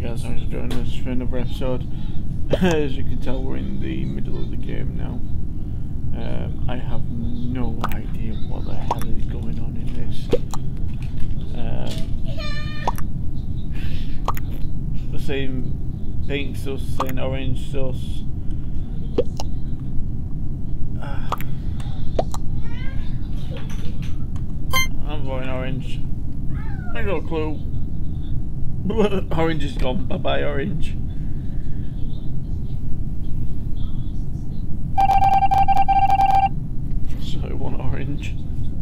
guys, thanks for joining us for another episode. As you can tell, we're in the middle of the game now. I have no idea what the hell is going on in this. The same pink sauce, saying orange sauce. I'm voting orange. I got a clue. Orange is gone. Bye bye, orange. So I want orange.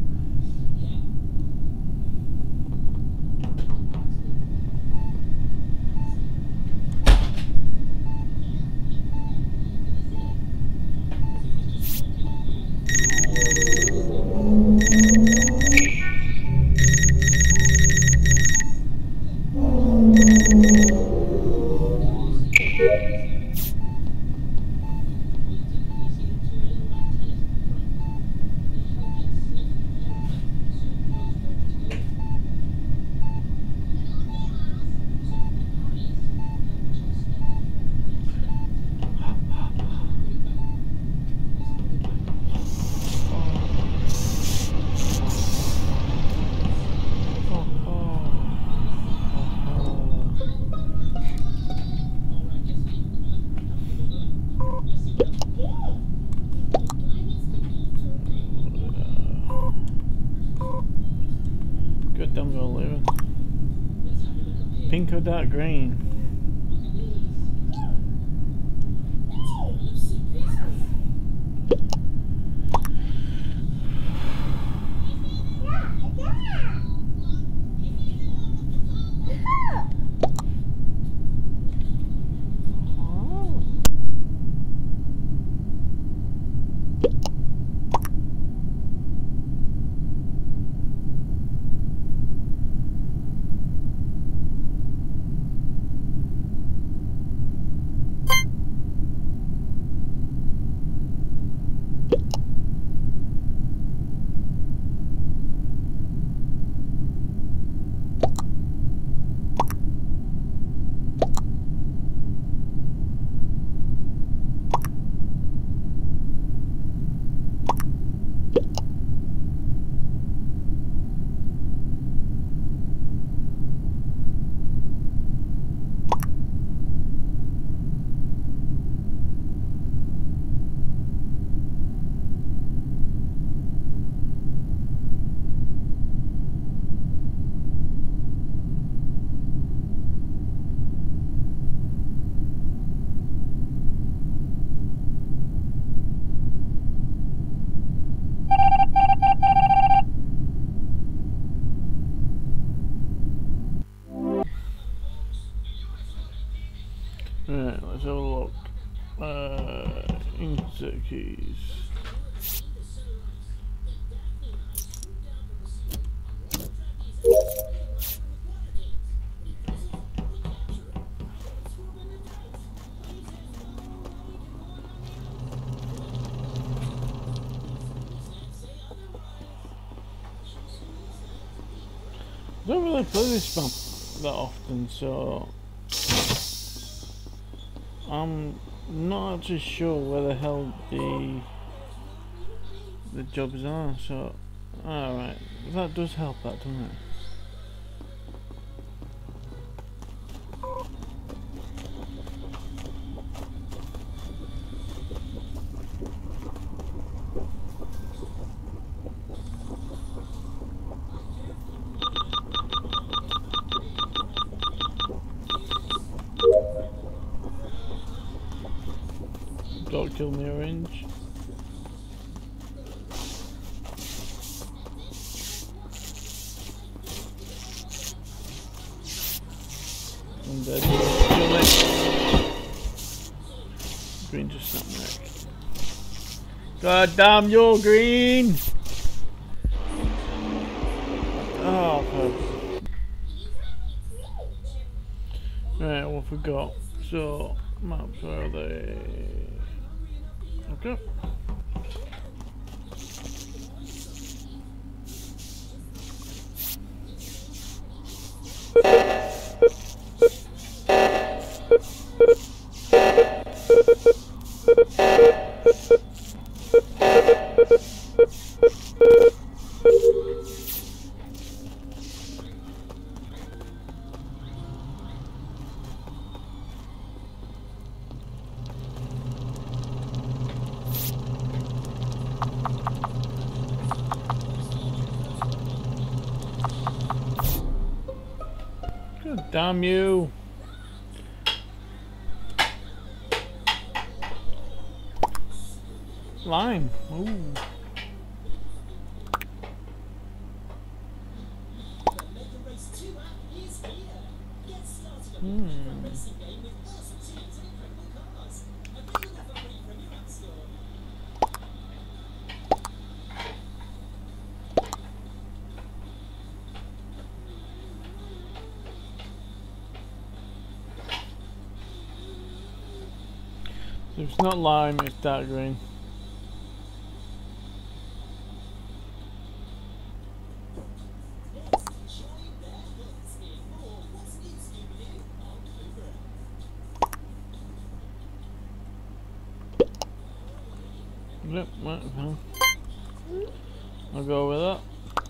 Good dumb girl living. Pink or dark green? Right, let's have a look. Insert keys. I don't really play this map that often, so I'm not actually sure where the hell the jobs are, so alright, that does help that, doesn't it? Don't kill me, orange. I'm dead. Kill me. Green just snapped neck. God damn, you're green! Oh, perfect. Right, what have we got? So, maps, where are they? Okay. Damn you! Lime. Ooh. So it's not lime, it's dark green. Yep, right, fine. I'll go with that.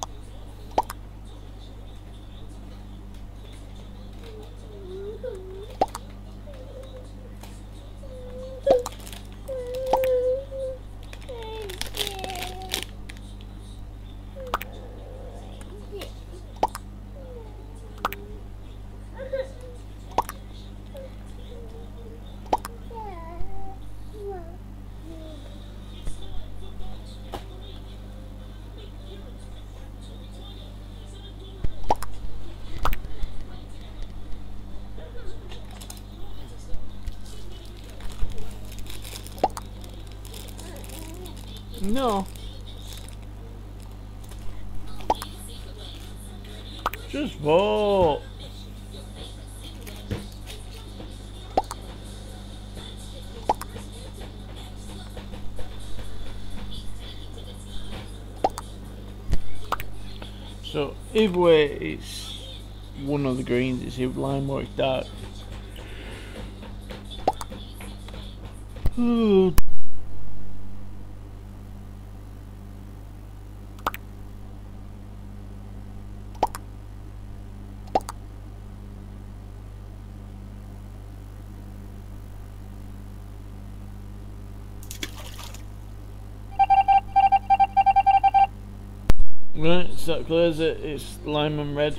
No. Just vote. So either way, it's one of the greens. It's either lime or it's dark. Ooh. Right, so that clears it. It's lime and red.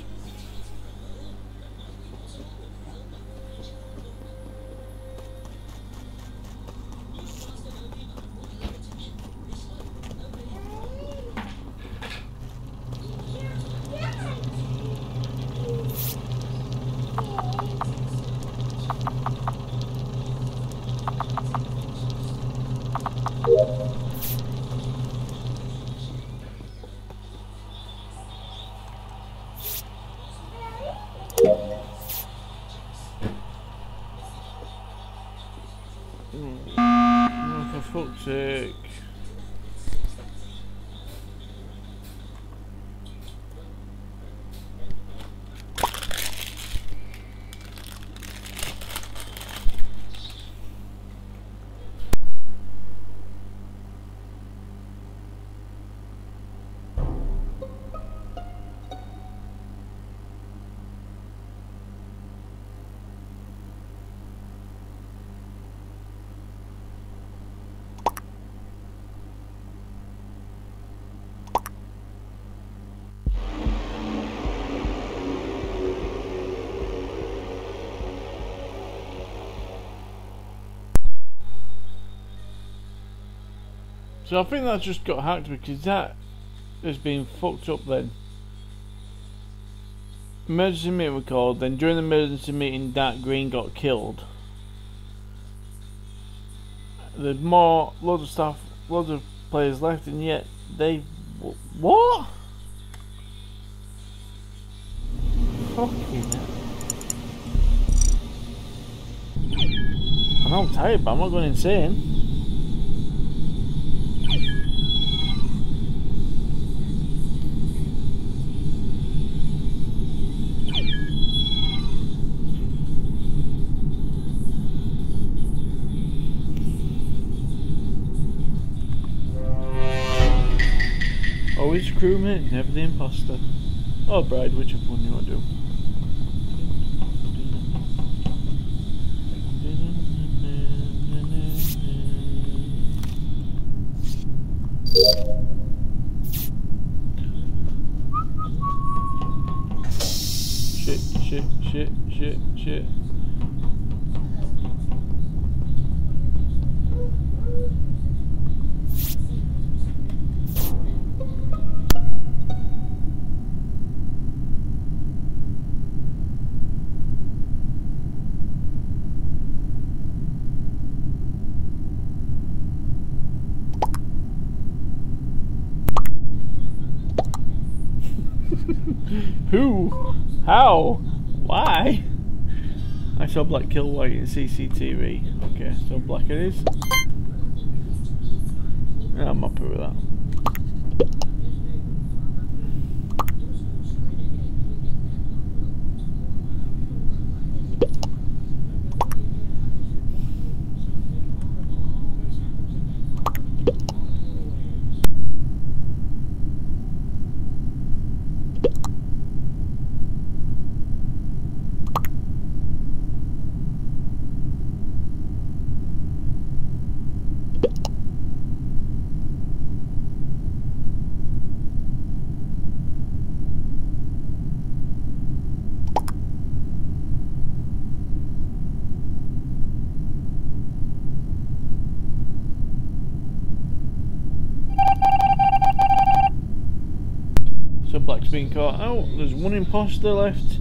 Oh, for fuck's sake. So I think that just got hacked because that has been fucked up then. Emergency meeting was called, then during the emergency meeting Dark Green got killed. There's loads of stuff, loads of players left, and yet they... What? Fucking hell. I know I'm tired, but I'm not going insane. Always the crewmate, never the imposter. Or bride, whichever one you want to do. Shit. shit. Who? How? Why? I saw black kill white in CCTV. Okay, so black it is. Yeah, I'm happy with that. So black's been caught out. There's one imposter left.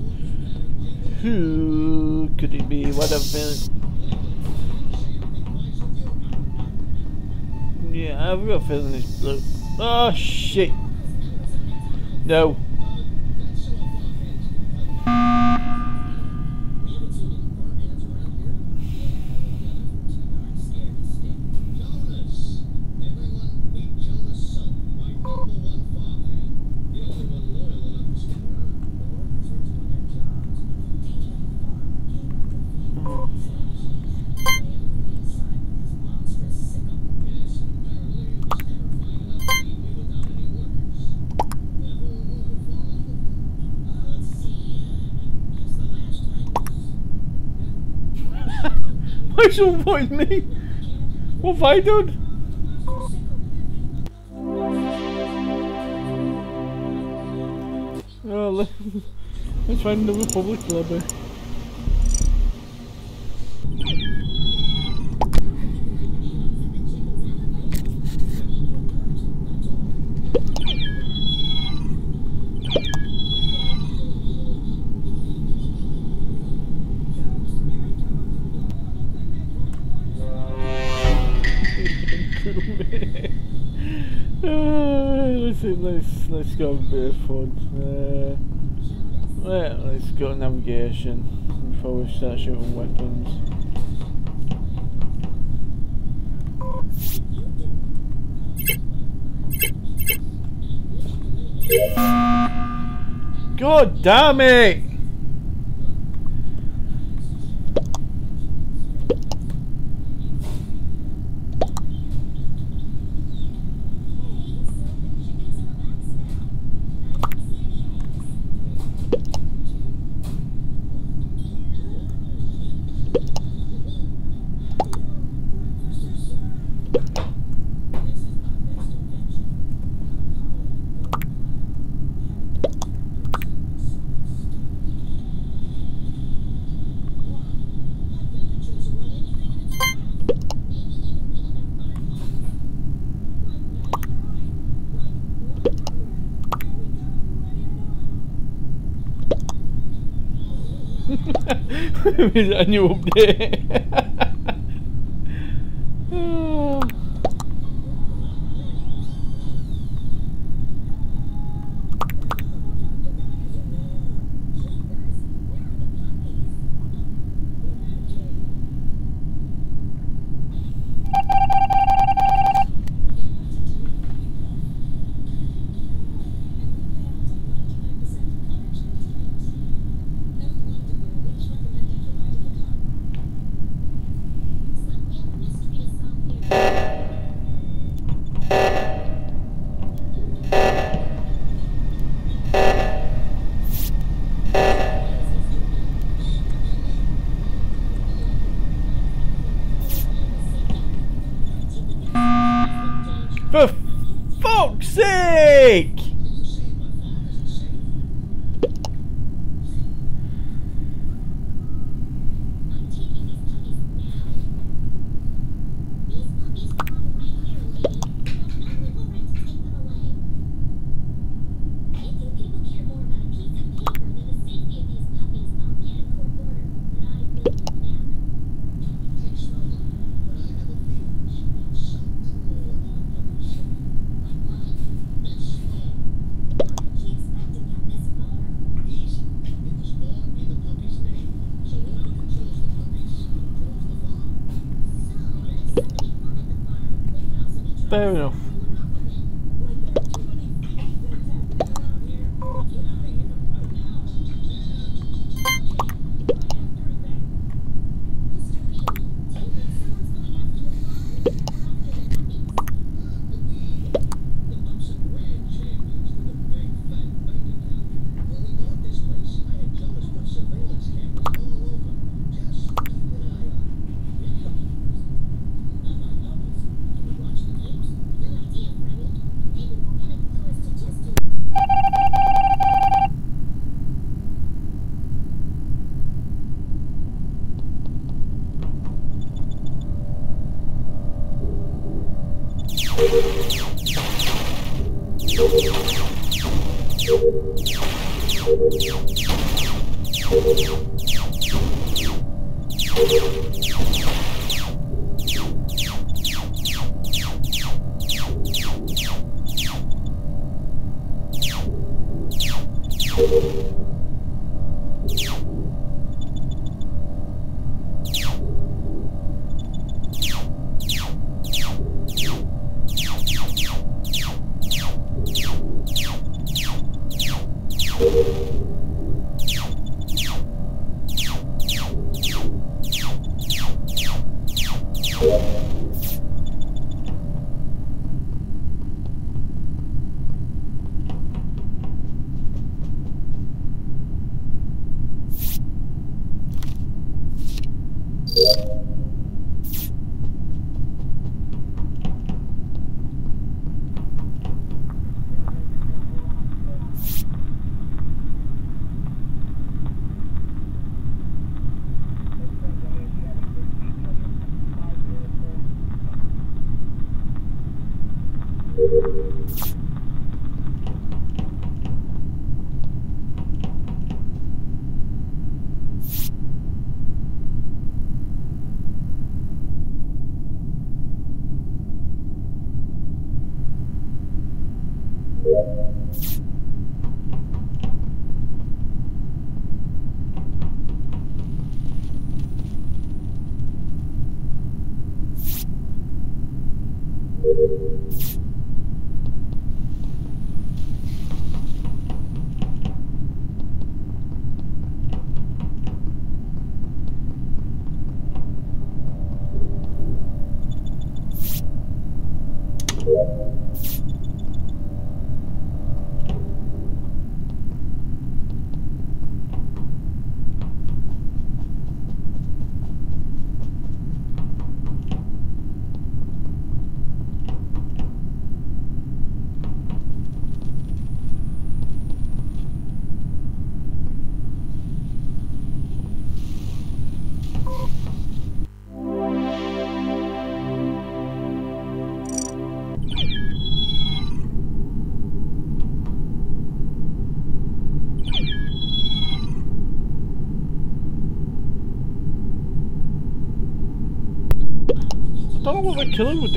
Who could it be? What I've been. Yeah, I've got a feeling it's blue. Oh shit! No. Why is you avoiding me? What have I done? Oh, let's find another public lobby. Let's go have a bit of fun. Let's go to navigation before we start shooting weapons. God damn it! Is that a new update? For fuck's sake! Fair enough. I don't know what the killer would do.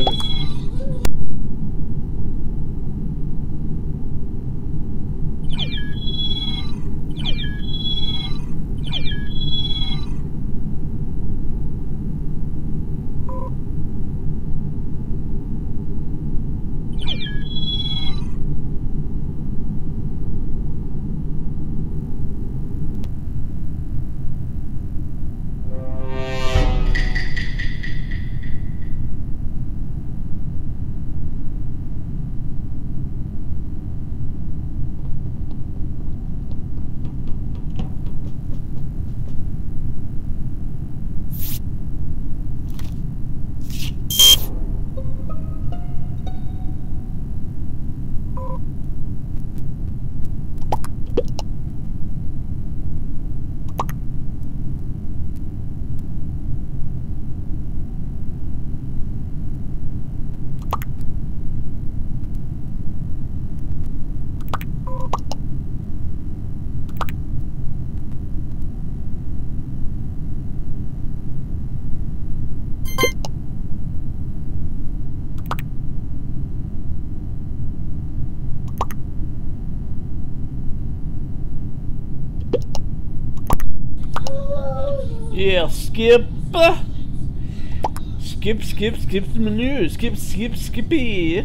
Yeah, skip. skip the menu. Skippy.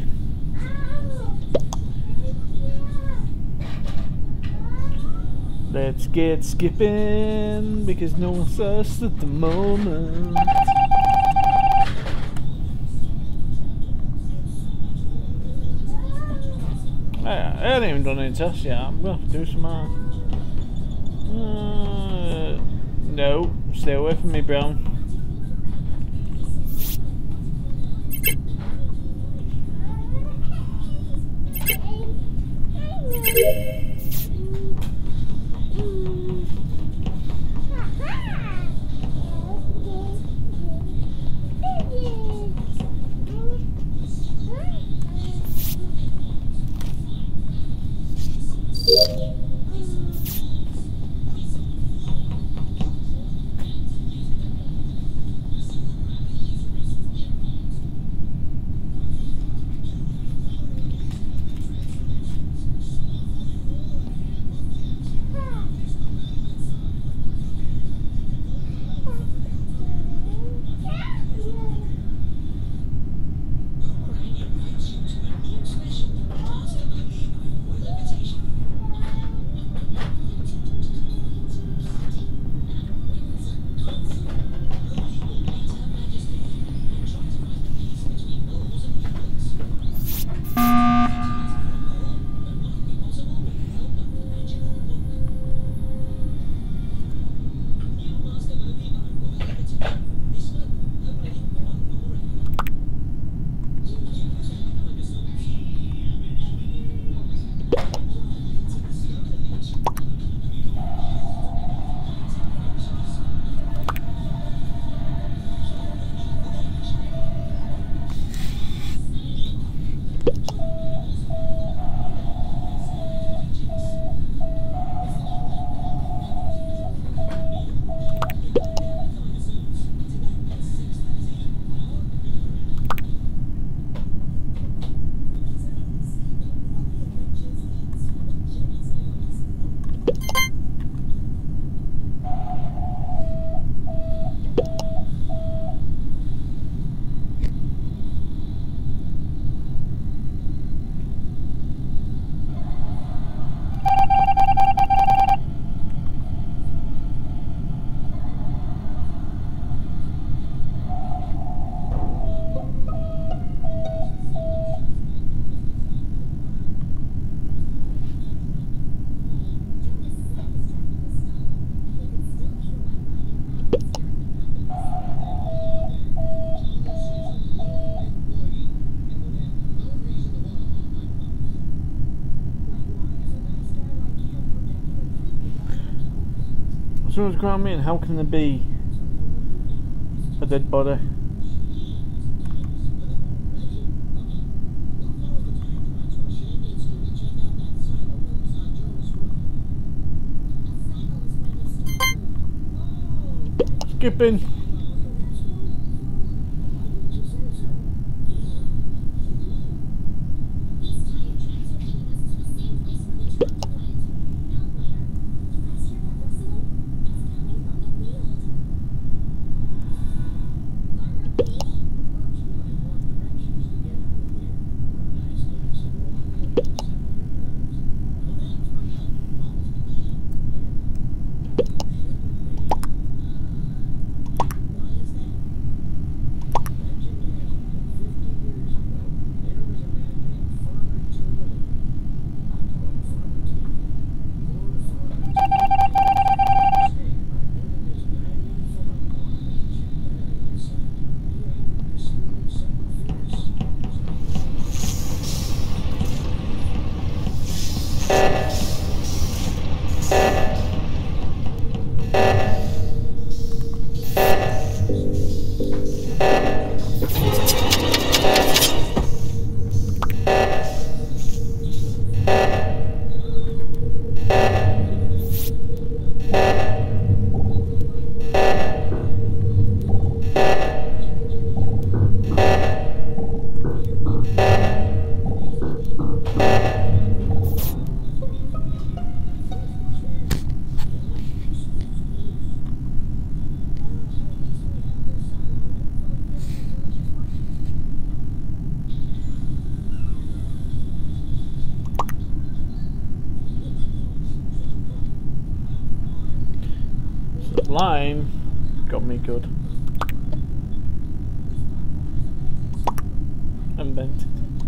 Let's get skipping because no one's us at the moment. I haven't even done any tests yet. I'm gonna have to do some more. No, stay away from me, Brown. So what's going on, and how can there be a dead body? Skipping. line got me good. And bent.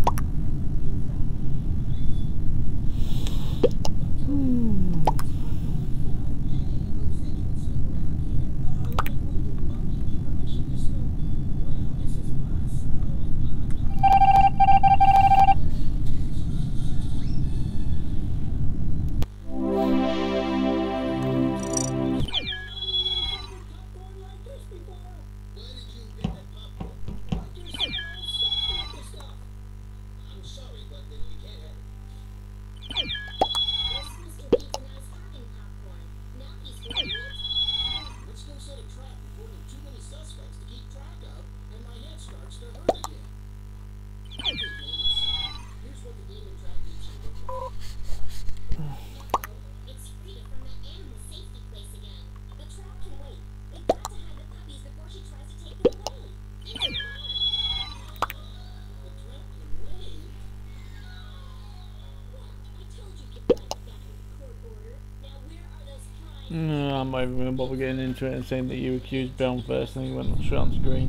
No, I'm not even going to bother getting into it and saying that you accused Brown first and he went straight on screen.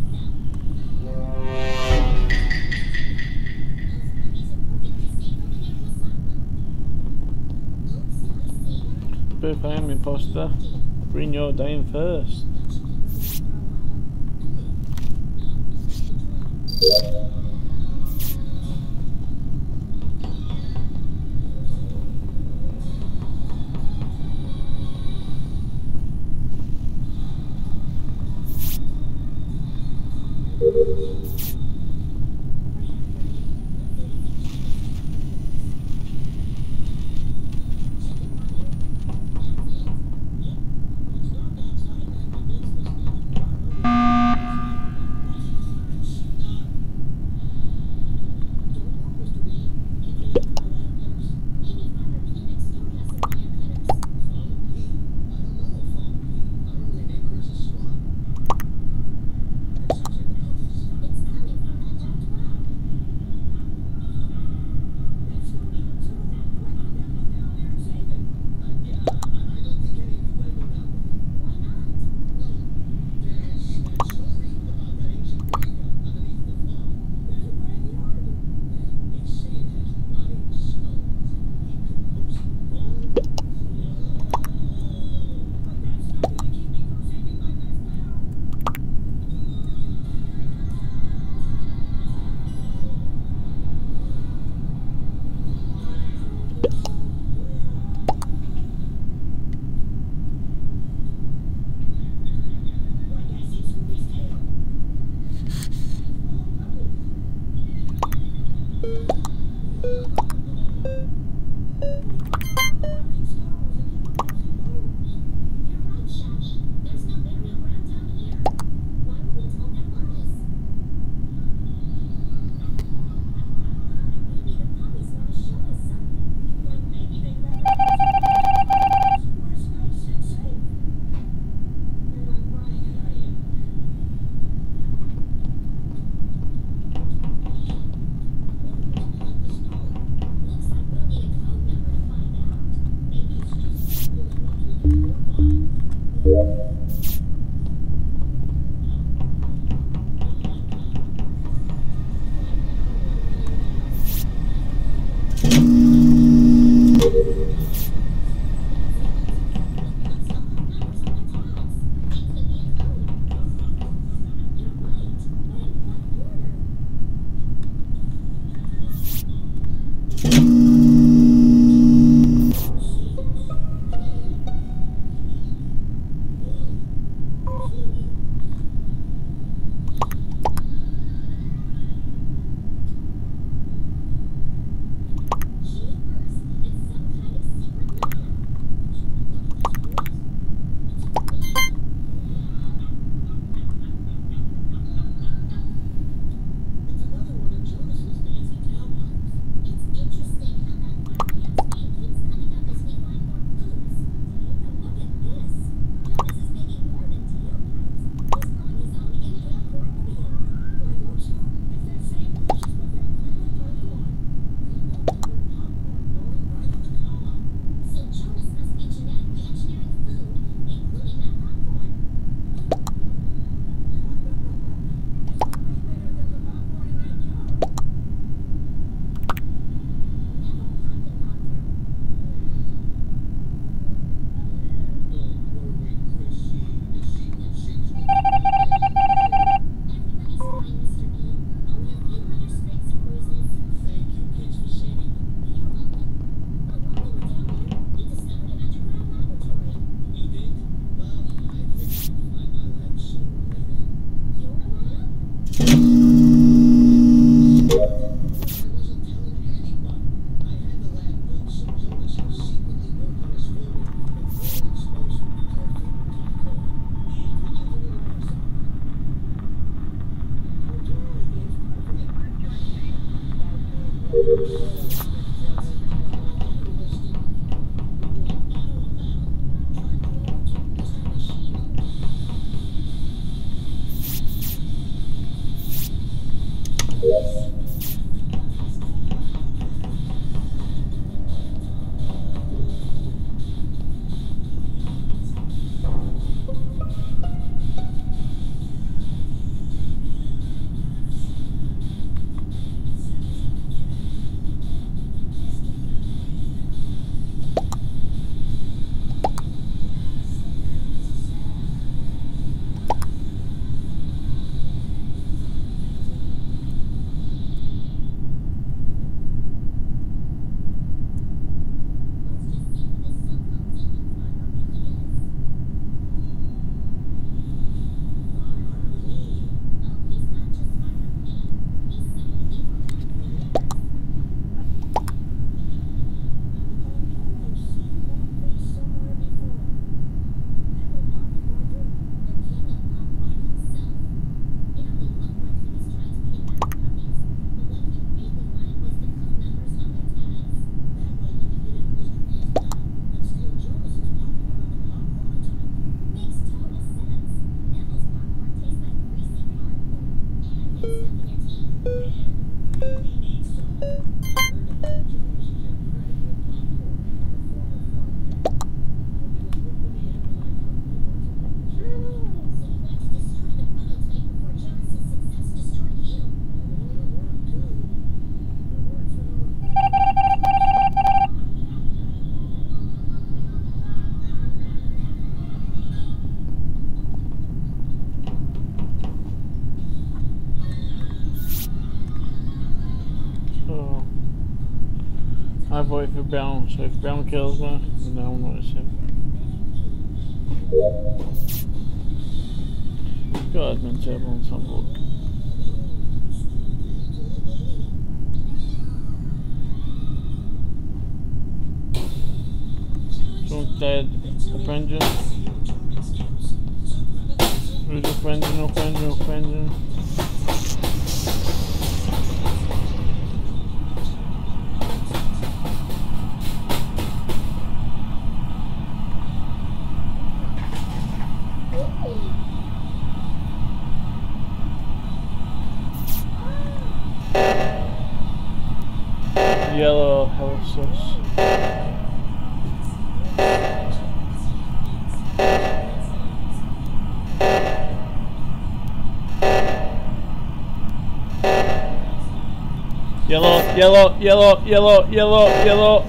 Proof I am imposter. Green, you're dying first. So I vote for Brown, so if Brown kills me, then I will notice him. Got admin table and some look. Someone's dead. A friend. Who's a friend? No friend, no friend. Yellow houses. Yellow, yellow, yellow, yellow, yellow, yellow.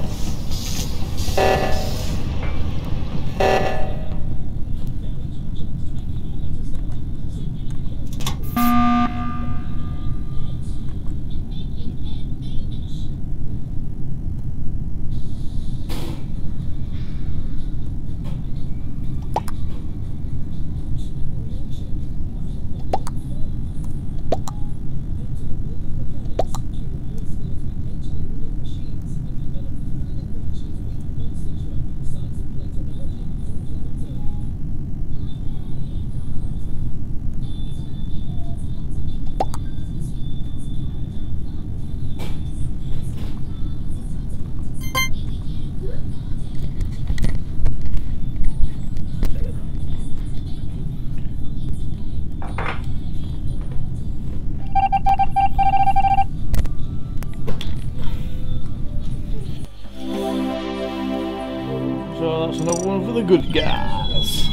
So that's another one for the good guys.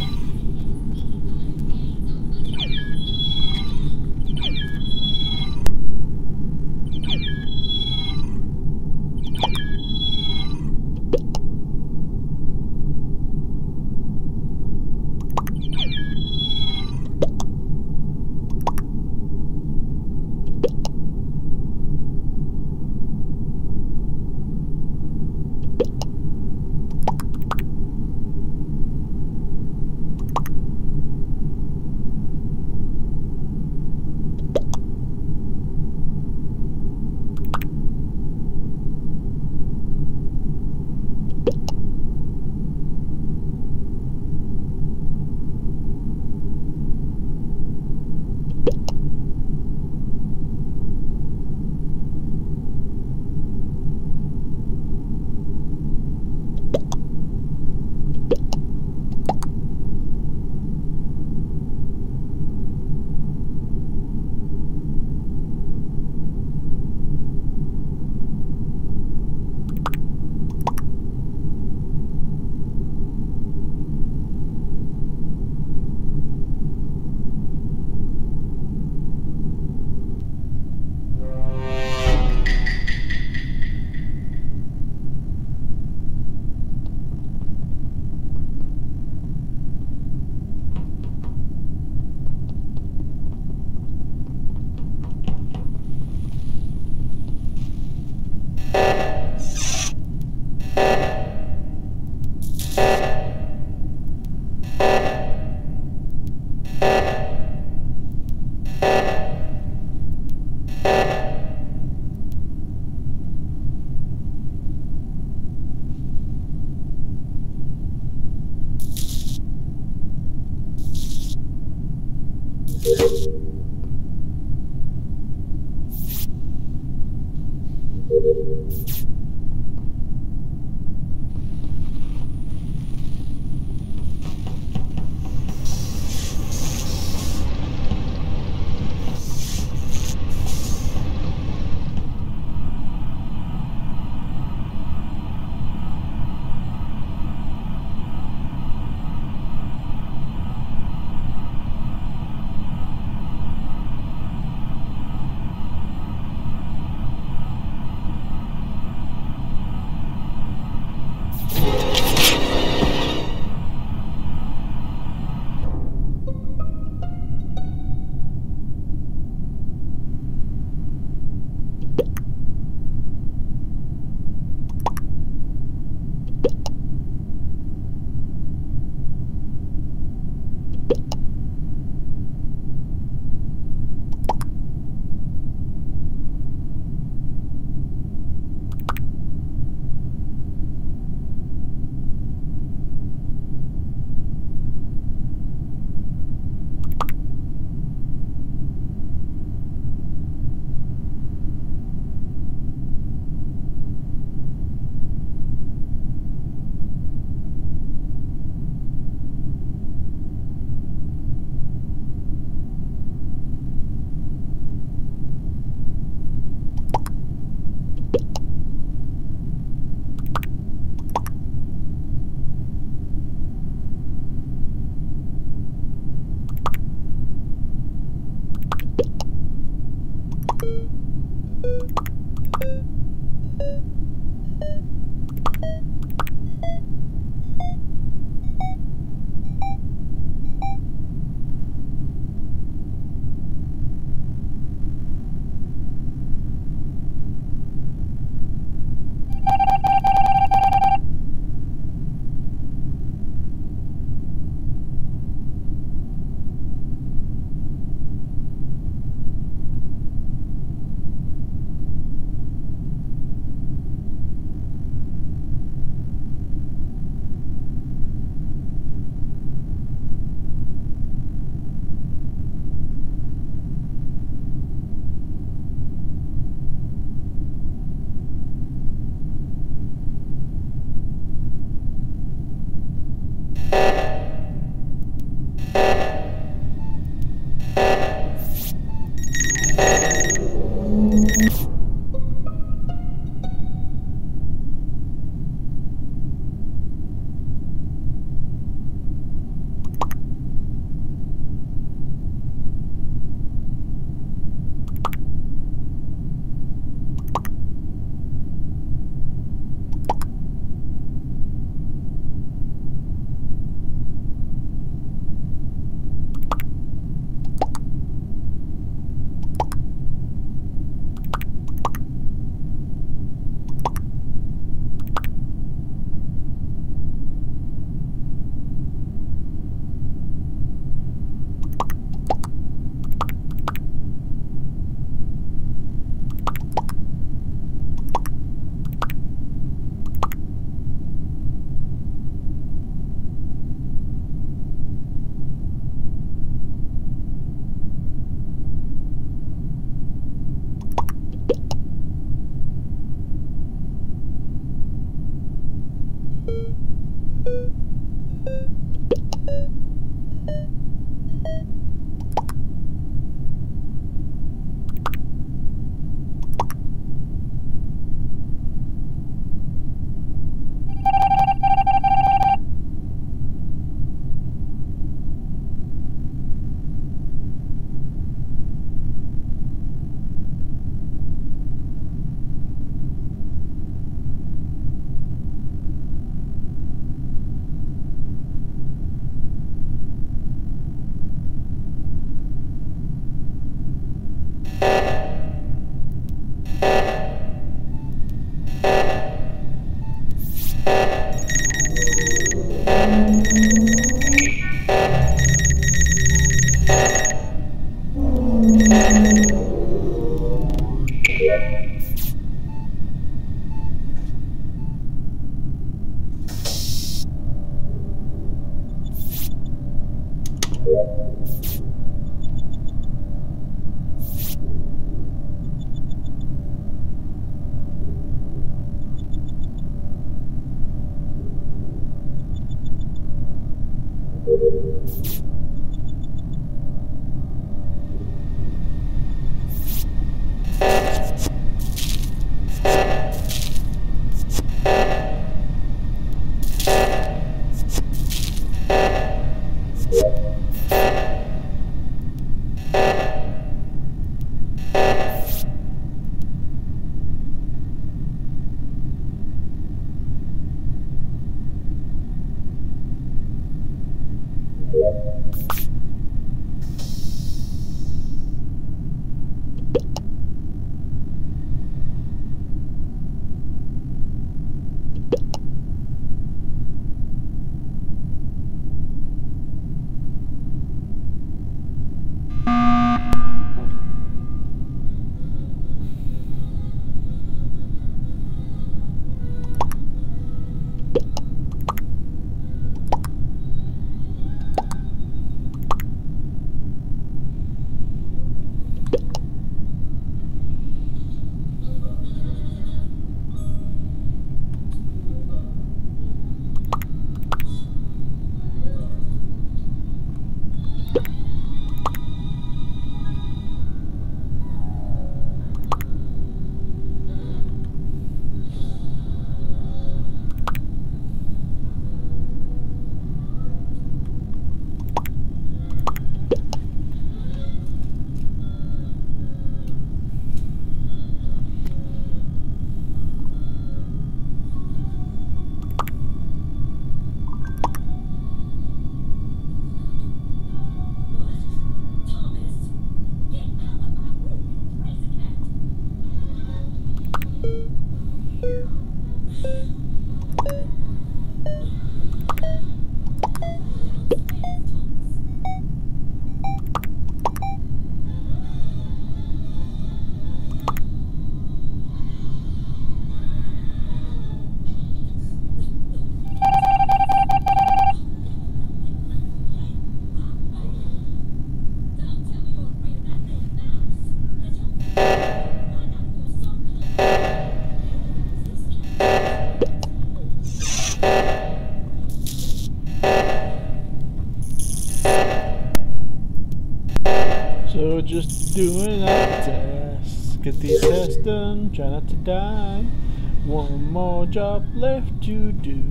So just doing our tests, get these tests done, try not to die. One more job left to do,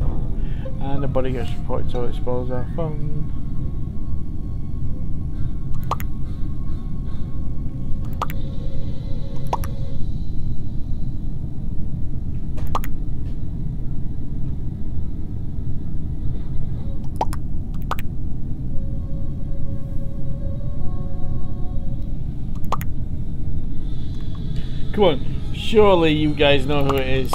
and the body gets reported, so it spoils our phone. Come on, surely you guys know who it is.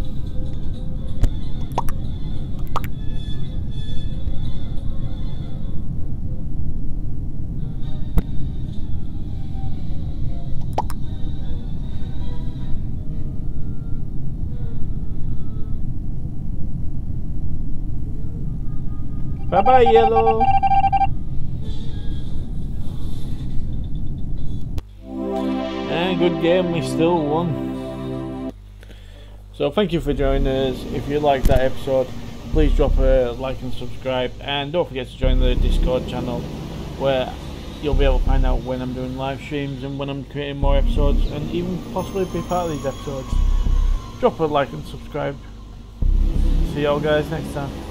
Bye bye, Yellow. And good game, we still won. So thank you for joining us. If you liked that episode, please drop a like and subscribe, and don't forget to join the Discord channel where you'll be able to find out when I'm doing live streams and when I'm creating more episodes, and even possibly be part of these episodes. Drop a like and subscribe. See y'all guys next time.